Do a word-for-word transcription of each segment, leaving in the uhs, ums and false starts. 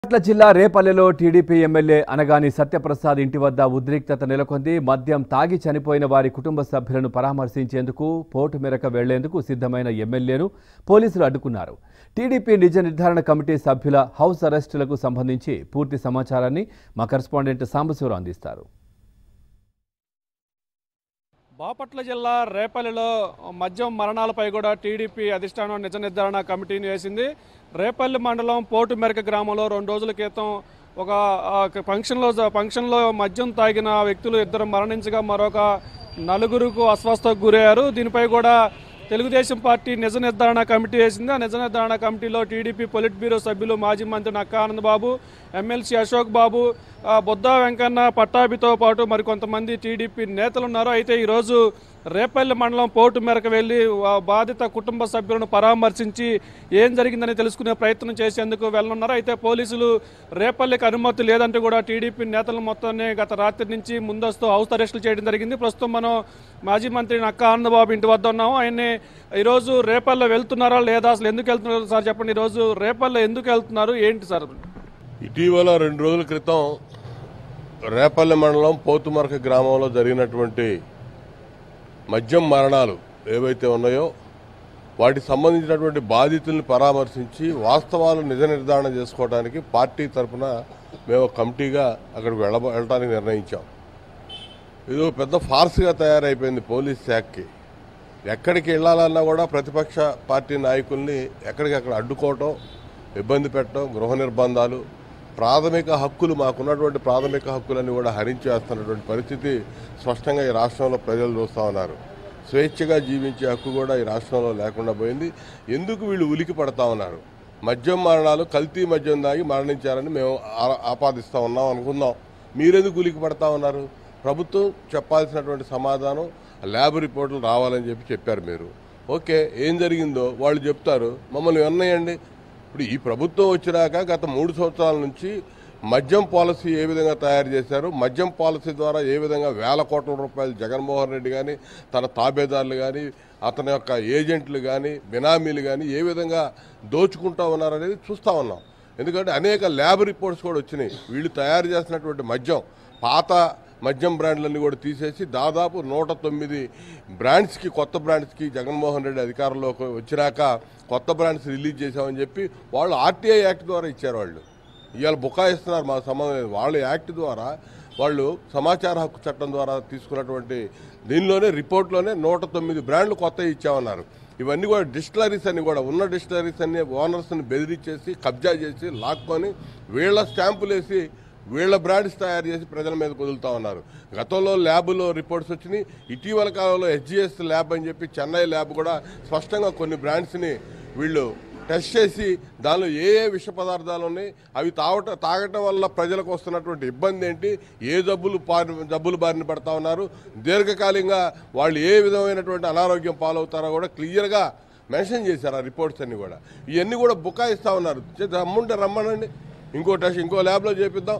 బాపట్ల జిల్లా రేపల్లెలో TDP MLA Anagani Satyaprasad ఇంటి వద్ద ఉద్రిక్తత నెలకొంది. మద్యం తాగి చనిపోయిన వారి కుటుంబ సభ్యులను పరామర్శించేందుకు పోటు మేరకు వెళ్లేందుకు సిద్ధమైన ఎమ్మెల్యేను పోలీసులు అడ్డుకున్నారు. టీడీపీ నిజ నిర్ధారణ కమిటీ సభ్యుల హౌస్ అరెస్టులకు సంబంధించి పూర్తి సమాచారాన్ని మా కరెస్పాండెంట్ సాంబశివరావు అందిస్తారు. బాపట్ల జిల్లా రేపల్లెలో మద్యం మరణాలపై కూడా టీడీపీ అధిష్టానం నిజ నిర్ధారణ కమిటీని వేసింది. రేపల్లి మండలం పోటు మెరక గ్రామంలో రెండు రోజుల క్రితం ఒక ఫంక్షన్లో ఫంక్షన్లో మద్యం తాగిన వ్యక్తులు ఇద్దరు మరణించగా మరొక నలుగురుకు అస్వస్థకు గురయ్యారు. దీనిపై కూడా తెలుగుదేశం పార్టీ నిజ నిర్ధారణ కమిటీ వేసింది. ఆ నిజ నిర్ధారణ కమిటీలో టీడీపీ పొలిట్ బ్యూరో సభ్యులు మాజీ మంత్రి నక్కా ఆనందబాబు, ఎమ్మెల్సీ అశోక్ బాబు, బొద్దా వెంకన్న, పట్టాభితో పాటు మరికొంతమంది టీడీపీ నేతలు ఉన్నారు. అయితే ఈరోజు రేపల్లి మండలం పోటు మేరకు వెళ్లి బాధిత కుటుంబ సభ్యులను పరామర్శించి ఏం జరిగిందని తెలుసుకునే ప్రయత్నం చేసేందుకు వెళ్ళనున్నారు. అయితే పోలీసులు రేపల్లికి అనుమతి లేదంటూ కూడా టీడీపీ నేతలు మొత్తాన్ని గత రాత్రి నుంచి ముందస్తు హౌస్ అరెస్టులు చేయడం జరిగింది. ప్రస్తుతం మనం మాజీ మంత్రి నక్కా ఆనందబాబు ఇంటి వద్ద ఉన్నాము. ఆయన్ని ఈరోజు రేపల్లె వెళ్తున్నారా లేదా, అసలు ఎందుకు వెళ్తున్నారు సార్ చెప్పండి. ఈరోజు రేపల్లె ఎందుకు వెళ్తున్నారు, ఏంటి సార్? ఇటీవల రెండు రోజుల క్రితం రేపల్లె మండలం పోతుమరక గ్రామంలో జరిగినటువంటి మద్యం మరణాలు ఏవైతే ఉన్నాయో వాటికి సంబంధించినటువంటి బాధితుల్ని పరామర్శించి వాస్తవాలు నిజ నిర్ధారణ చేసుకోవడానికి పార్టీ తరఫున మేము కమిటీగా అక్కడికి వెళ్ళ వెళ్ళడానికి నిర్ణయించాం. ఇది పెద్ద ఫార్స్గా తయారైపోయింది పోలీస్ శాఖకి. ఎక్కడికి వెళ్ళాలన్నా కూడా ప్రతిపక్ష పార్టీ నాయకుల్ని ఎక్కడికక్కడ అడ్డుకోవటం, ఇబ్బంది పెట్టడం, గృహ నిర్బంధాలు, ప్రాథమిక హక్కులు మాకున్నటువంటి ప్రాథమిక హక్కులన్నీ కూడా హరించేస్తున్నటువంటి పరిస్థితి స్పష్టంగా ఈ రాష్ట్రంలో ప్రజలు చూస్తూ ఉన్నారు. స్వేచ్ఛగా జీవించే హక్కు కూడా ఈ రాష్ట్రంలో లేకుండా పోయింది. ఎందుకు వీళ్ళు ఉలికి పడతా ఉన్నారు? మద్యం మరణాలు కల్తీ మద్యం దాగి మరణించారని మేము ఆపాదిస్తూ ఉన్నాం అనుకుందాం. మీరెందుకు ఉలికి పడతా ఉన్నారు? ప్రభుత్వం చెప్పాల్సినటువంటి సమాధానం ల్యాబ్ రిపోర్టులు రావాలని చెప్పి చెప్పారు మీరు. ఓకే, ఏం జరిగిందో వాళ్ళు చెప్తారు, మమ్మల్ని విన్నాయండి. ఇప్పుడు ఈ ప్రభుత్వం వచ్చినాక గత మూడు సంవత్సరాల నుంచి మద్యం పాలసీ ఏ విధంగా తయారు చేశారు, మద్యం పాలసీ ద్వారా ఏ విధంగా వేల కోట్ల రూపాయలు జగన్మోహన్ రెడ్డి కానీ తన తాబేదారులు కానీ అతని యొక్క ఏజెంట్లు కానీ బినామీలు కానీ ఏ విధంగా దోచుకుంటా ఉన్నారనేది చూస్తూ ఉన్నాం. ఎందుకంటే అనేక ల్యాబ్ రిపోర్ట్స్ కూడా వచ్చినాయి. వీళ్ళు తయారు చేసినటువంటి మద్యం పాత మద్యం బ్రాండ్లన్నీ కూడా తీసేసి దాదాపు నూట తొమ్మిది బ్రాండ్స్కి కొత్త బ్రాండ్స్కి జగన్మోహన్ రెడ్డి అధికారంలోకి వచ్చినాక కొత్త బ్రాండ్స్ రిలీజ్ చేశామని చెప్పి వాళ్ళు ఆర్టీఐ యాక్ట్ ద్వారా ఇచ్చారు. వాళ్ళు ఇవాళ బుకాయిస్తున్నారు, మాకు సంబంధం లేదు. వాళ్ళ యాక్ట్ ద్వారా వాళ్ళు సమాచార హక్కు చట్టం ద్వారా తీసుకున్నటువంటి దీనిలోనే రిపోర్ట్లోనే నూట తొమ్మిది బ్రాండ్లు కొత్తవి ఇచ్చామన్నారు. ఇవన్నీ కూడా డిస్టిలరీస్ అన్ని కూడా ఉన్న డిస్టిలరీస్ అన్ని ఓనర్స్ని బెదిరించేసి కబ్జా చేసి లాక్కొని వీళ్ళ స్టాంపులు వేసి వీళ్ళ బ్రాండ్స్ తయారు చేసి ప్రజల మీద వదులుతూ ఉన్నారు. గతంలో ల్యాబులో రిపోర్ట్స్ వచ్చినాయి. ఇటీవల కాలంలో హెచ్జిఎస్ ల్యాబ్ అని చెప్పి చెన్నై ల్యాబ్ కూడా స్పష్టంగా కొన్ని బ్రాండ్స్ని వీళ్ళు టెస్ట్ చేసి దానిలో ఏ ఏ విష పదార్థాలు ఉన్నాయి, అవి తాగట తాగటం వల్ల ప్రజలకు వస్తున్నటువంటి ఇబ్బంది ఏంటి, ఏ జబ్బులు జబ్బులు బారిన పడతా ఉన్నారు, దీర్ఘకాలికంగా వాళ్ళు ఏ విధమైనటువంటి అనారోగ్యం పాలవుతారో కూడా క్లియర్గా మెన్షన్ చేశారు ఆ రిపోర్ట్స్ అన్ని కూడా. ఇవన్నీ కూడా బుకాయిస్తూ ఉన్నారు. రమ్ముంటే రమ్మనండి, ఇంకో టెస్ట్ ఇంకో ల్యాబ్లో చేపిద్దాం.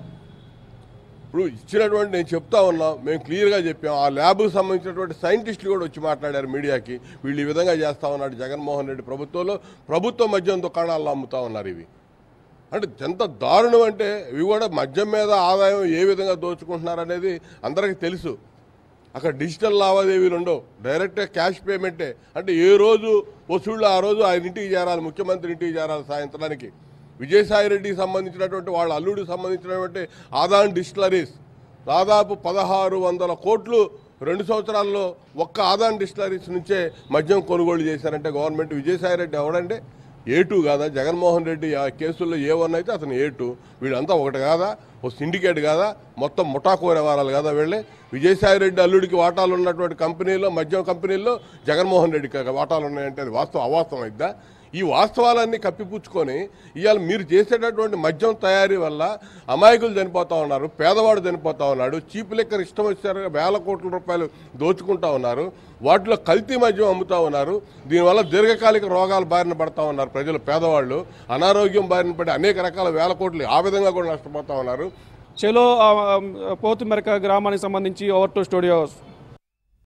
ఇప్పుడు ఇచ్చినటువంటి నేను చెప్తా ఉన్నాం, మేము క్లియర్గా చెప్పాం. ఆ ల్యాబ్కు సంబంధించినటువంటి సైంటిస్టులు కూడా వచ్చి మాట్లాడారు మీడియాకి. వీళ్ళు ఈ విధంగా చేస్తూ ఉన్నాడు జగన్మోహన్ రెడ్డి ప్రభుత్వంలో, ప్రభుత్వ మద్యం దుకాణాల్లో అమ్ముతూ ఉన్నారు. ఇవి అంటే ఎంత దారుణం అంటే ఇవి కూడా మద్యం మీద ఆదాయం ఏ విధంగా దోచుకుంటున్నారు అనేది అందరికీ తెలుసు. అక్కడ డిజిటల్ లావాదేవీలు ఉండవు, డైరెక్ట్గా క్యాష్ పేమెంటే. అంటే ఏ రోజు వసూళ్ళు ఆ రోజు ఆయన ఇంటికి చేరాలి, ముఖ్యమంత్రి ఇంటికి చేరాలి సాయంత్రానికి. విజయసాయిరెడ్డికి సంబంధించినటువంటి వాళ్ళ అల్లుడికి సంబంధించినటువంటి ఆదాన్ డిస్టిలరీస్ దాదాపు పదహారు వందల కోట్లు రెండు సంవత్సరాల్లో ఒక్క ఆదాన్ డిస్టిలరీస్ నుంచే మద్యం కొనుగోలు చేశారంటే గవర్నమెంట్. విజయసాయిరెడ్డి ఎవడంటే ఏ టూ కాదా? జగన్మోహన్ రెడ్డి ఆ కేసుల్లో ఏ వన్ అయితే అతను ఏ టూ. వీళ్ళంతా ఒకటి కాదా? ఓ సిండికేట్ కాదా? మొత్తం ముఠాకూర వ్యవహారాలు కాదా వీళ్ళే? విజయసాయిరెడ్డి అల్లుడికి వాటాలు ఉన్నటువంటి కంపెనీల్లో, మద్యం కంపెనీల్లో జగన్మోహన్ రెడ్డికి వాటాలు ఉన్నాయంటే అది వాస్తవం అవాస్తవం అయిద్దా? ఈ వాస్తవాలన్నీ కప్పిపుచ్చుకొని ఇవాళ మీరు చేసేటటువంటి మద్యం తయారీ వల్ల అమాయకులు చనిపోతూ ఉన్నారు, పేదవాడు చనిపోతూ ఉన్నాడు, చీప్ లిక్కర్ ఇష్టం వచ్చారు వేల కోట్ల రూపాయలు దోచుకుంటా ఉన్నారు, వాటిలో కల్తీ మద్యం అమ్ముతూ ఉన్నారు. దీనివల్ల దీర్ఘకాలిక రోగాల బారిన పడతా ఉన్నారు ప్రజలు, పేదవాళ్ళు అనారోగ్యం బారిన పడి అనేక రకాల వేల కోట్లు ఆ విధంగా కూడా నష్టపోతూ ఉన్నారు. చలో పోతు మెరక గ్రామానికి సంబంధించి ఓవర్ టు స్టూడియోస్.